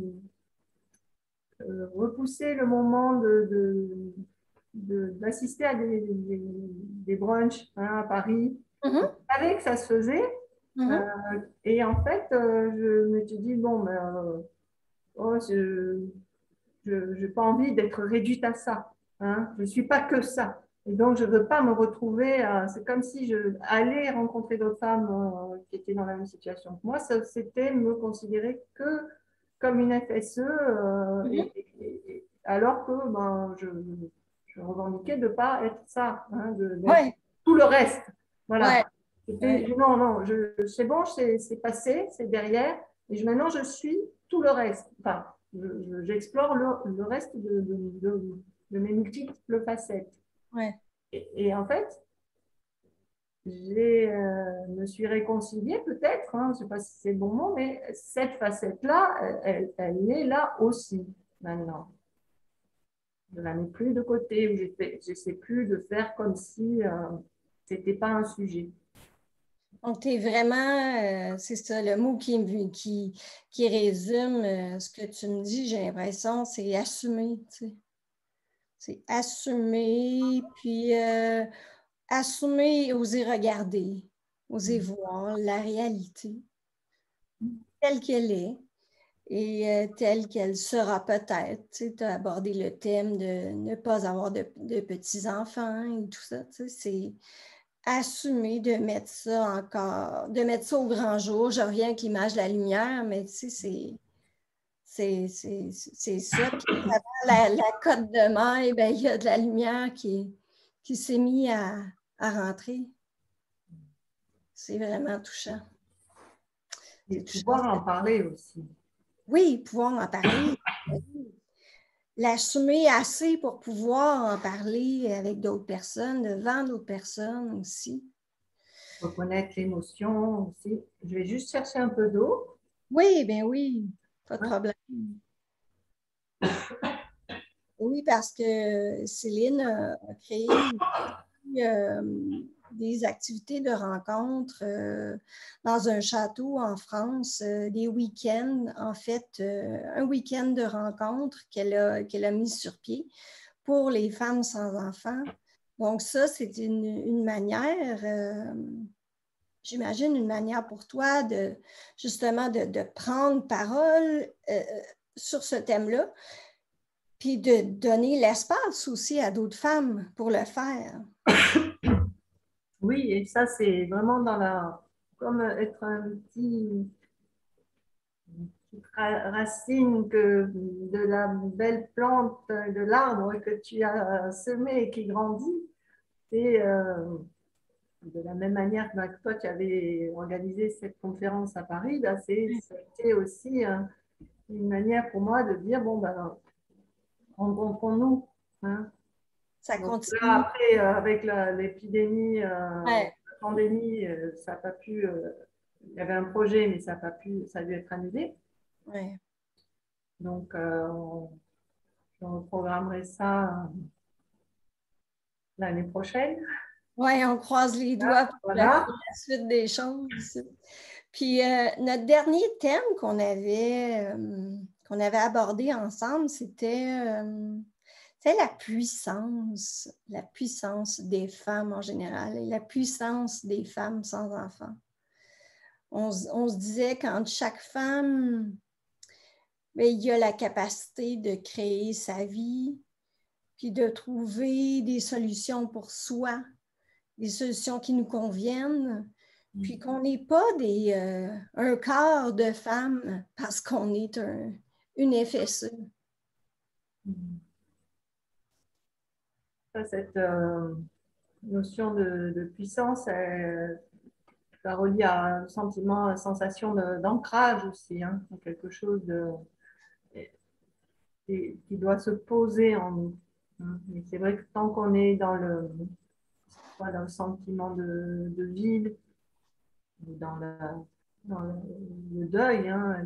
repoussé le moment d'assister à des brunchs, hein, à Paris. Je mhm, savais que ça se faisait. mhm. Et en fait, je me suis dit, bon, ben, oh, je n'ai pas envie d'être réduite à ça. Hein. Je ne suis pas que ça. Et donc, je ne veux pas me retrouver. C'est comme si je allais rencontrer d'autres femmes qui étaient dans la même situation que moi. C'était me considérer que comme une FSE, Mhm. alors que ben, je revendiquais de ne pas être ça, hein, d'être Ouais, tout le reste. ouais, Voilà. ouais, Non, non, c'est bon, c'est passé, c'est derrière. Et maintenant, je suis tout le reste. Enfin, j'explore le reste de mes multiples facettes. ouais. Et en fait, me suis réconciliée peut-être, hein, je ne sais pas si c'est le bon mot, mais cette facette-là, elle est là aussi maintenant. Je ne la mets plus de côté, ou je n'essaie plus de faire comme si ce n'était pas un sujet. Donc, tu es vraiment, c'est ça, le mot qui résume ce que tu me dis, j'ai l'impression, c'est assumer, tu sais. C'est assumer, puis assumer et oser regarder, oser voir la réalité telle qu'elle est et telle qu'elle sera peut-être. Tu as abordé le thème de ne pas avoir de petits-enfants et tout ça. C'est assumer de mettre ça encore, de mettre ça au grand jour. Je reviens avec l'image de la lumière, mais tu sais, c'est ça. Puis, la côte de maille, ben, il y a de la lumière qui s'est mise à rentrer. C'est vraiment touchant. Et C'est touchant. pouvoir en parler aussi. Oui, pouvoir en parler. L'assumer assez pour pouvoir en parler avec d'autres personnes, devant d'autres personnes aussi. Reconnaître l'émotion aussi. Je vais juste chercher un peu d'eau. Oui, bien oui, pas de problème. Oui, parce que Céline a créé euh, des activités de rencontres dans un château en France, des week-ends, en fait, un week-end de rencontres qu'elle a mis sur pied pour les femmes sans enfants. Donc ça, c'est une manière, j'imagine, une manière pour toi de justement de prendre parole sur ce thème-là, puis de donner l'espace aussi à d'autres femmes pour le faire. Oui, et ça, c'est vraiment comme être petite racine de la belle plante, de l'arbre que tu as semé et qui grandit. Et de la même manière que toi, tu avais organisé cette conférence à Paris, là, c'était aussi une manière pour moi de dire, bon, ben, rencontrons-nous. Hein. Ça Donc là, continue. après, avec l'épidémie, Ouais, la pandémie, ça n'a pas pu. Il y avait un projet, mais ça n'a pas pu, ça a dû être annulé. ouais. Donc, je reprogrammerai ça l'année prochaine. Ouais, on croise les doigts pour Voilà. la suite des choses. Puis notre dernier thème qu'on avait abordé ensemble, c'était la puissance des femmes en général et la puissance des femmes sans enfants. On se disait quand chaque femme, ben, il y a la capacité de créer sa vie, puis de trouver des solutions pour soi, des solutions qui nous conviennent, puis qu'on n'est pas un quart de femmes parce qu'on est une FSE. Cette notion de puissance, ça relie à un sentiment, une sensation d'ancrage aussi, hein, quelque chose qui doit se poser en nous. Hein. Et c'est vrai que tant qu'on est dans le sentiment de vide, dans le deuil, hein,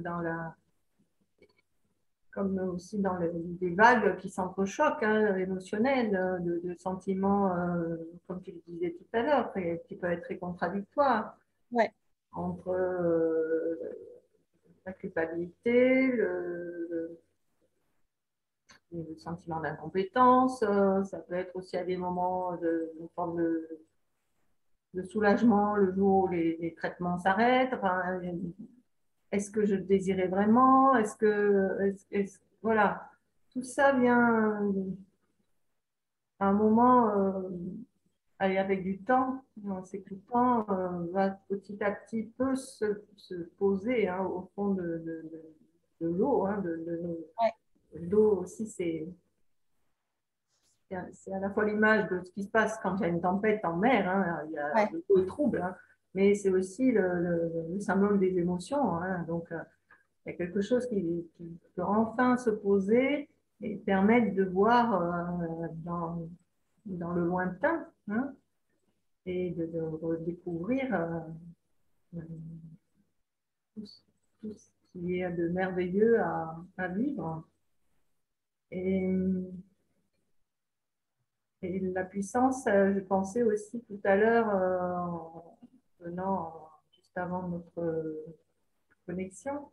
comme aussi dans des vagues qui s'entrechoquent, hein, émotionnelles, de sentiments, comme tu le disais tout à l'heure, qui peuvent être très contradictoires Ouais. entre la culpabilité, le sentiment d'incompétence. Ça peut être aussi à des moments de forme de soulagement le jour où les traitements s'arrêtent. Enfin, est-ce que je le désirais vraiment? Voilà, tout ça vient à un moment, avec du temps, c'est que le temps va petit à petit peut se poser, hein, au fond de l'eau. Hein, Ouais. l'eau aussi, c'est à la fois l'image de ce qui se passe quand il y a une tempête en mer, hein, Ouais. l'eau est trouble, hein, mais c'est aussi le symbole des émotions. Hein, donc, il y a quelque chose qui peut enfin se poser et permettre de voir dans le lointain, hein, et de redécouvrir tout, tout ce qui est de merveilleux à vivre. Et, et la puissance, je pensais aussi tout à l'heure, en venant juste avant notre connexion,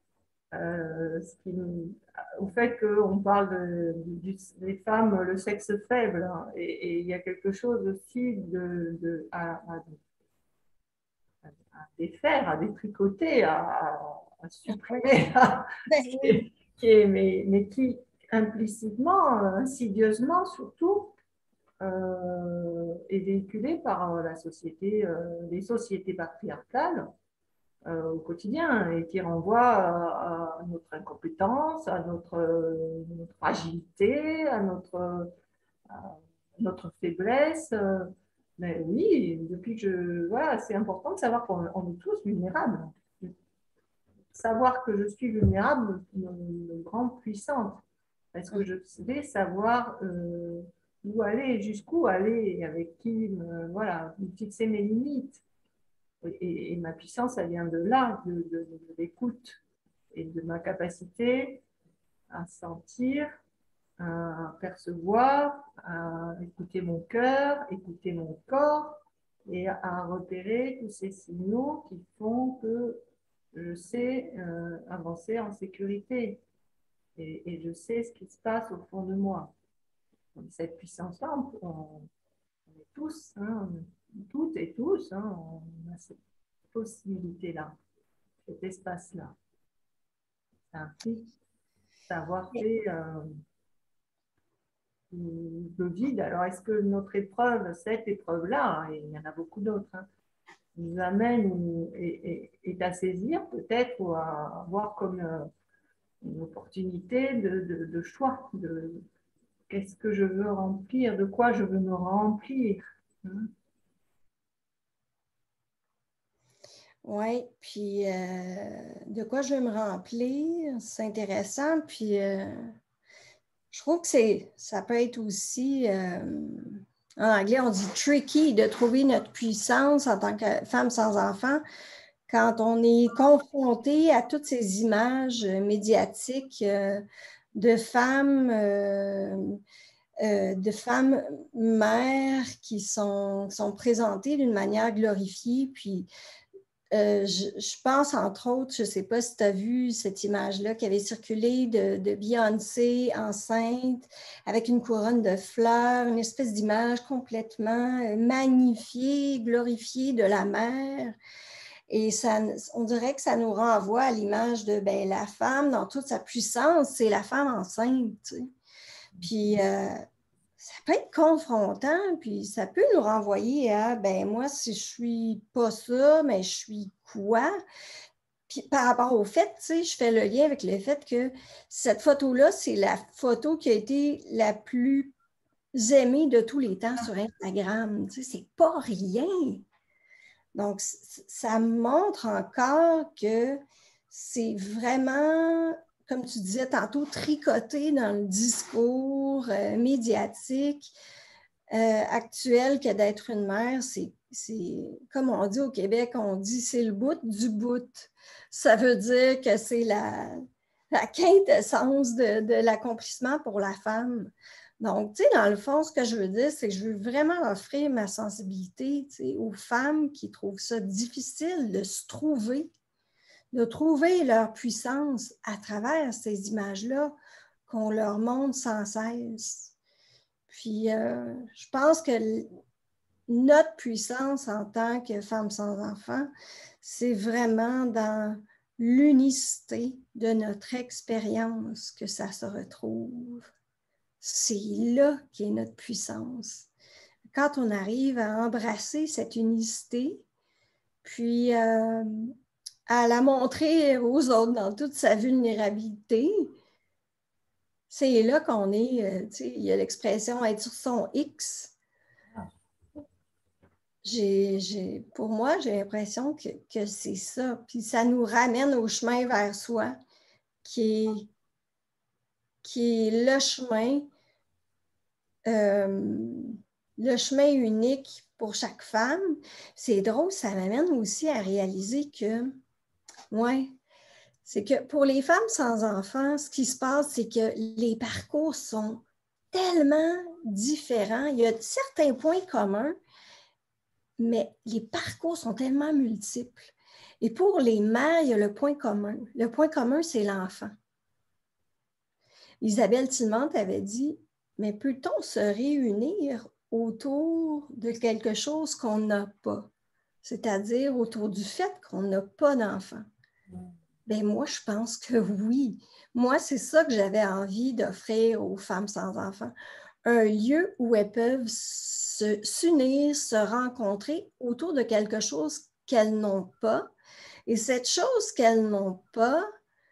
au fait qu'on parle des femmes, le sexe faible, hein, et il y a quelque chose aussi à défaire, à détricoter, à supprimer, Ben oui. mais qui implicitement, insidieusement surtout, est véhiculé par la société, les sociétés patriarcales au quotidien et qui renvoie à notre incompétence, à notre fragilité, à notre faiblesse. Mais oui, voilà, c'est important de savoir qu'on est tous vulnérables. Savoir que je suis vulnérable me rend puissante parce que je vais savoir où aller, jusqu'où aller, et avec qui, voilà, fixer mes limites. Et ma puissance, elle vient de là, de l'écoute et de ma capacité à sentir, à percevoir, à écouter mon cœur, écouter mon corps et à repérer tous ces signaux qui font que je sais avancer en sécurité et je sais ce qui se passe au fond de moi. Donc, cette puissance-là, on est tous, hein, toutes et tous, hein, on a cette possibilité-là, cet espace-là. Ça implique d'avoir fait le vide. Alors, est-ce que notre épreuve, cette épreuve-là, et il y en a beaucoup d'autres, hein, nous amène est à saisir peut-être ou à voir comme une opportunité de choix, de qu'est-ce que je veux remplir, de quoi je veux me remplir. Hein. Oui, puis de quoi je vais me remplir, c'est intéressant. Puis je trouve que ça peut être aussi, en anglais, on dit tricky, de trouver notre puissance en tant que femme sans enfant quand on est confronté à toutes ces images médiatiques de femmes mères qui sont présentées d'une manière glorifiée. Puis je pense, entre autres, je ne sais pas si tu as vu cette image-là qui avait circulé de Beyoncé enceinte avec une couronne de fleurs, une espèce d'image complètement magnifiée, glorifiée de la mère. Et ça, on dirait que ça nous renvoie à l'image de la femme dans toute sa puissance, c'est la femme enceinte. Tu sais. Puis ça peut être confrontant, puis ça peut nous renvoyer à, moi, si je suis pas ça, mais je suis quoi? Puis par rapport au fait, tu sais, je fais le lien avec le fait que cette photo-là, c'est la photo qui a été la plus aimée de tous les temps sur Instagram. Tu sais, c'est pas rien. Donc, ça montre encore que c'est vraiment, comme tu disais tantôt, tricoté dans le discours médiatique actuel que d'être une mère, c'est c'est, comme on dit au Québec, on dit c'est le bout du bout. Ça veut dire que c'est la quintessence de l'accomplissement pour la femme. Donc, tu sais, dans le fond, ce que je veux dire, c'est que je veux vraiment offrir ma sensibilité, tu sais, aux femmes qui trouvent ça difficile de se trouver, de trouver leur puissance à travers ces images-là qu'on leur montre sans cesse. Puis, je pense que notre puissance en tant que femme sans enfant, c'est vraiment dans l'unicité de notre expérience que ça se retrouve. C'est là qu'est notre puissance. Quand on arrive à embrasser cette unicité, puis à la montrer aux autres dans toute sa vulnérabilité, c'est là qu'on est, il y a l'expression être sur son X. Pour moi, j'ai l'impression que c'est ça. Puis ça nous ramène au chemin vers soi, qui est le chemin unique pour chaque femme. C'est drôle, ça m'amène aussi à réaliser que, ouais, c'est que pour les femmes sans enfants, ce qui se passe, c'est que les parcours sont tellement différents. Il y a certains points communs, mais les parcours sont tellement multiples. Et pour les mères, il y a le point commun. Le point commun, c'est l'enfant. Isabelle Tillemante avait dit, mais peut-on se réunir autour de quelque chose qu'on n'a pas? C'est-à-dire autour du fait qu'on n'a pas d'enfant. Bien, moi, je pense que oui. Moi, c'est ça que j'avais envie d'offrir aux femmes sans enfants. Un lieu où elles peuvent s'unir, se rencontrer autour de quelque chose qu'elles n'ont pas. Et cette chose qu'elles n'ont pas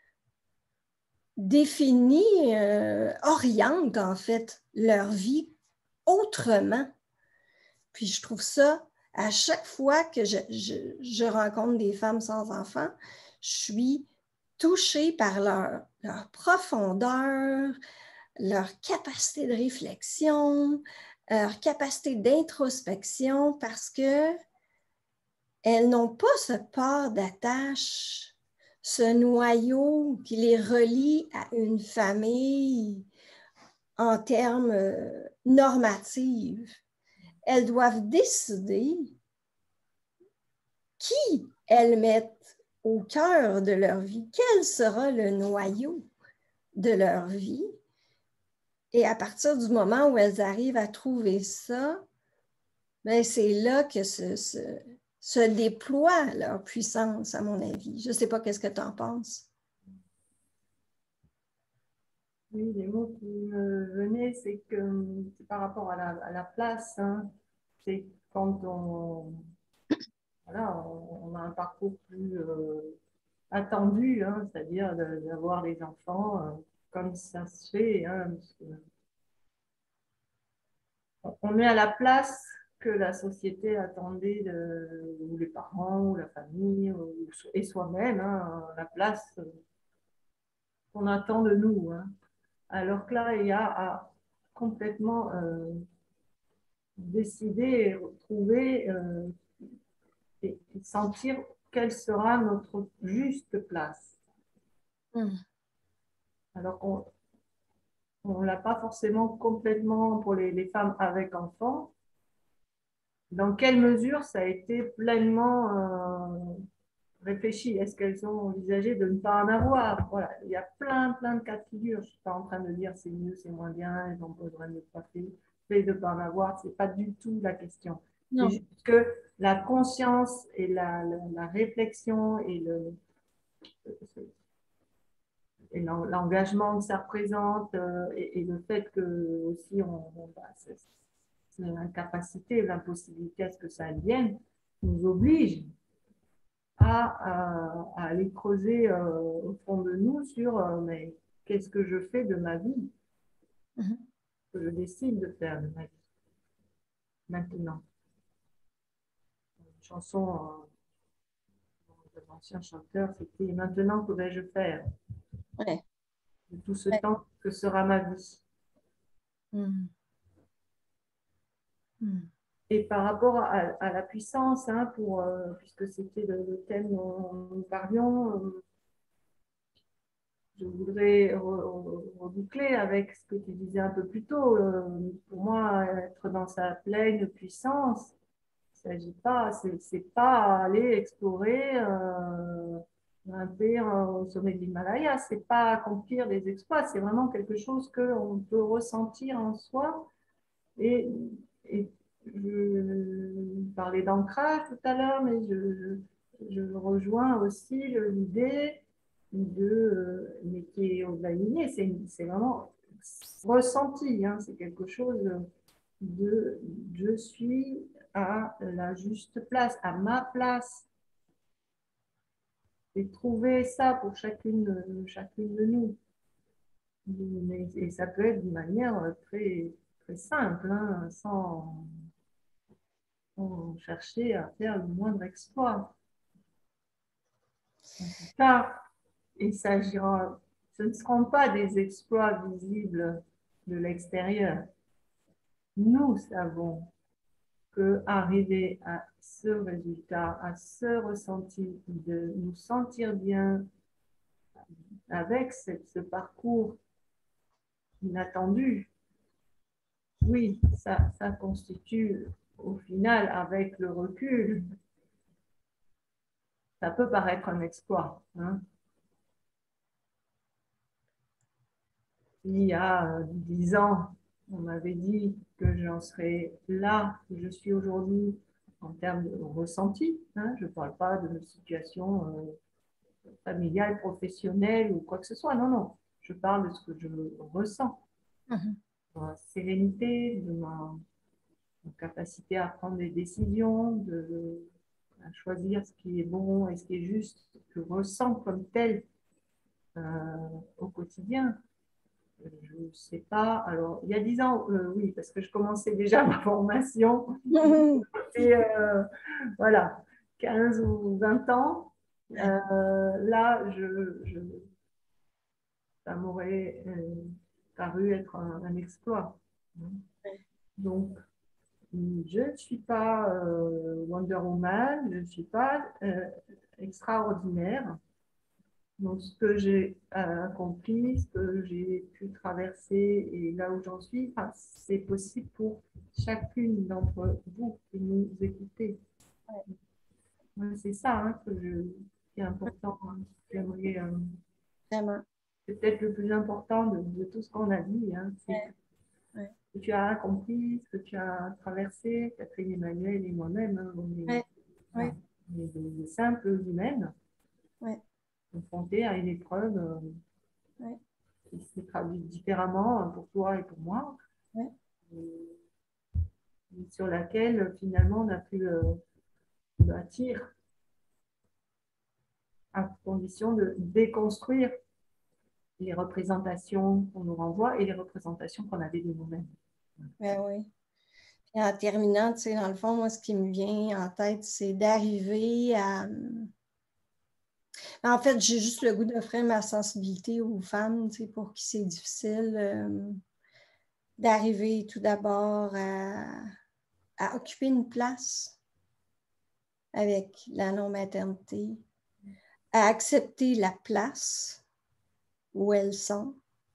définit, oriente en fait leur vie autrement. Puis je trouve ça, à chaque fois que je rencontre des femmes sans enfants, je suis touchée par leur profondeur, leur capacité de réflexion, leur capacité d'introspection, parce que elles n'ont pas ce port d'attache, ce noyau qui les relie à une famille en termes normatifs. Elles doivent décider qui elles mettent au cœur de leur vie, quel sera le noyau de leur vie. Et à partir du moment où elles arrivent à trouver ça, ben c'est là que se déploie leur puissance, à mon avis. Je ne sais pas qu'est-ce que tu en penses. Oui, les mots qui me venaient, c'est que c'est par rapport à la place. Hein. C'est quand voilà, on a un parcours plus attendu, hein, c'est-à-dire d'avoir des enfants comme ça se fait. Hein, on est à la place que la société attendait, ou les parents, ou la famille, et soi-même, hein, la place qu'on attend de nous. Hein. Alors que là, il y a à complètement décider, trouver et sentir quelle sera notre juste place. Alors qu'on ne l'a pas forcément complètement pour les femmes avec enfants. Dans quelle mesure ça a été pleinement réfléchi? Est-ce qu'elles ont envisagé de ne pas en avoir? Voilà, il y a plein de cas de figure. Je ne suis pas en train de dire c'est mieux, c'est moins bien, elles ont besoin de pas fait de ne pas en avoir. Ce n'est pas du tout la question. C'est juste que la conscience et la réflexion et l'engagement que ça représente et le fait que aussi c'est l'incapacité, l'impossibilité à ce que ça advienne, nous oblige à aller creuser au fond de nous sur mais qu'est-ce que je fais de ma vie, que je décide de faire de ma vie maintenant. Une chanson de l'ancien chanteur, c'était maintenant que vais-je faire de tout ce temps que sera ma vie. Et par rapport à la puissance, hein, puisque c'était le thème dont nous parlions, je voudrais reboucler avec ce que tu disais un peu plus tôt. Pour moi, être dans sa pleine puissance, il ne s'agit pas, c'est pas aller explorer, grimper au sommet de l'Himalaya, c'est pas accomplir des exploits, c'est vraiment quelque chose qu'on peut ressentir en soi. Et, et je parlais d'ancrage tout à l'heure, mais je rejoins aussi l'idée mais qui est au-delà de l'idée, c'est vraiment ressenti, hein, c'est quelque chose de je suis à la juste place, à ma place. Et trouver ça pour chacune de nous. Et ça peut être d'une manière très, très simple, hein, sans chercher à faire le moindre exploit. En tout cas, il s'agira, ce ne seront pas des exploits visibles de l'extérieur. Nous savons que arriver à ce résultat, à ce ressenti de nous sentir bien avec ce parcours inattendu, oui, ça constitue au final, avec le recul, ça peut paraître un exploit. Hein. Il y a 10 ans, on m'avait dit que j'en serais là où je suis aujourd'hui en termes de ressenti. Hein. Je ne parle pas de situation familiale, professionnelle ou quoi que ce soit. Non, non. Je parle de ce que je ressens. De ma sérénité, de ma capacité à prendre des décisions, à choisir ce qui est bon et ce qui est juste, que je ressens comme tel au quotidien. Je ne sais pas. Alors, il y a 10 ans, oui, parce que je commençais déjà ma formation. Et voilà, 15 ou 20 ans. Là, ça m'aurait paru être un exploit. Donc, je ne suis pas Wonder Woman, je ne suis pas extraordinaire. Donc, ce que j'ai accompli, ce que j'ai pu traverser et là où j'en suis, enfin, c'est possible pour chacune d'entre vous qui nous écoutez. Ouais, c'est ça hein, qui est important. Hein. J'aimerais, c'est peut-être le plus important de tout ce qu'on a dit. Hein, c'est que tu as accompli, ce que tu as traversé, Catherine Emmanuel et moi-même. Hein, on est des simples humaines confrontées à une épreuve qui s'est traduite différemment pour toi et pour moi, sur laquelle finalement on a pu bâtir à condition de déconstruire les représentations qu'on nous renvoie et les représentations qu'on avait de nous-mêmes. Ben oui. Et en terminant, tu sais, dans le fond, moi, ce qui me vient en tête, c'est d'arriver à... En fait, j'ai juste le goût d'offrir ma sensibilité aux femmes, tu sais, pour qui c'est difficile d'arriver tout d'abord à occuper une place avec la non-maternité, à accepter la place où elles sont,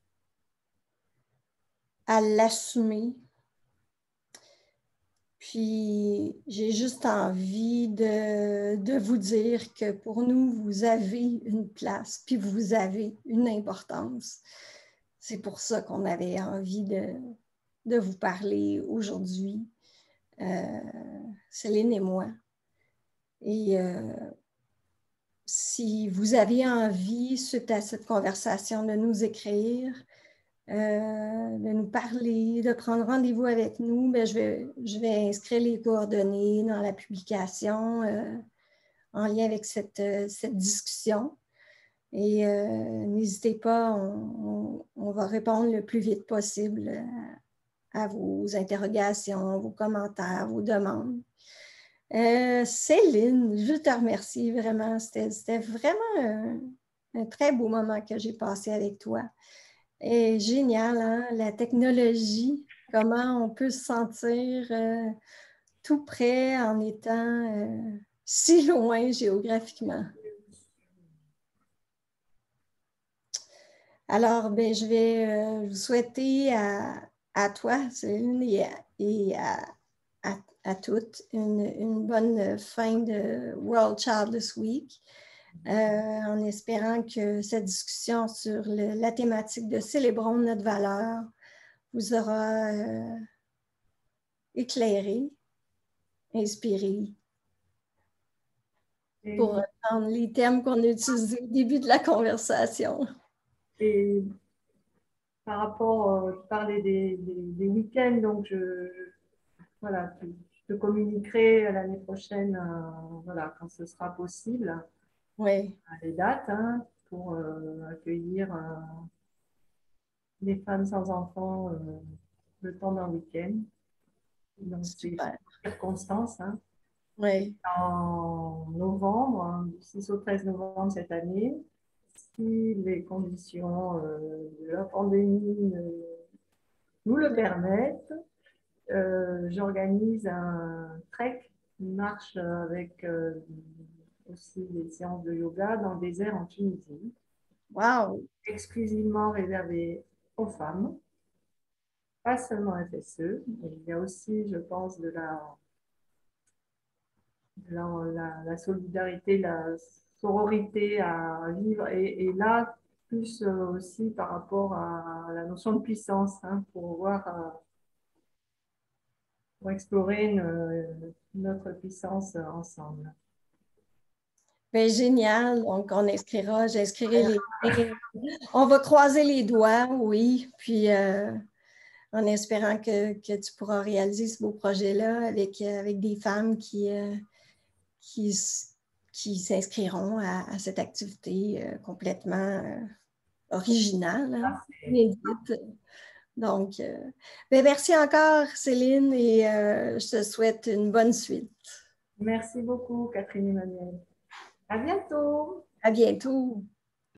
à l'assumer. Puis, j'ai juste envie de vous dire que pour nous, vous avez une place, puis vous avez une importance. C'est pour ça qu'on avait envie de vous parler aujourd'hui, Céline et moi. Et si vous avez envie, suite à cette conversation, de nous écrire, de nous parler, de prendre rendez-vous avec nous, bien, je vais inscrire les coordonnées dans la publication en lien avec cette discussion. Et n'hésitez pas, on va répondre le plus vite possible à vos interrogations, vos commentaires, vos demandes. Céline, je te remercie vraiment. C'était vraiment un très beau moment que j'ai passé avec toi. Et génial, hein? La technologie, comment on peut se sentir tout près en étant si loin géographiquement. Alors, ben, je vais vous souhaiter à toi, Céline, et à toutes une bonne fin de World Childless Week, en espérant que cette discussion sur la thématique de Célébrons notre valeur vous aura éclairé, inspiré pour reprendre les thèmes qu'on a utilisés au début de la conversation. Et par rapport, tu parlais des week-ends, donc voilà, je te communiquerai l'année prochaine, voilà, quand ce sera possible, Oui. les dates hein, pour accueillir des femmes sans enfants le temps d'un week-end, dans ces Super. circonstances. Hein. Oui. En novembre, hein, du 6 au 13 novembre cette année, si les conditions de la pandémie nous le permettent, j'organise un trek, une marche avec aussi des séances de yoga dans le désert en Tunisie, Wow! exclusivement réservé aux femmes, pas seulement FSE. Il y a aussi, je pense, de la solidarité, la sororité à vivre. Et là, plus aussi par rapport à la notion de puissance, hein, pour voir, pour explorer notre puissance ensemble. Ben, génial. Donc, j'inscrirai les liens. On va croiser les doigts, oui. Puis, en espérant que tu pourras réaliser ce beau projet-là avec des femmes qui, qui s'inscriront à cette activité complètement originale, hein, inédite. Donc, ben, merci encore, Céline, et je te souhaite une bonne suite. Merci beaucoup, Catherine Emmanuel. À bientôt. À bientôt.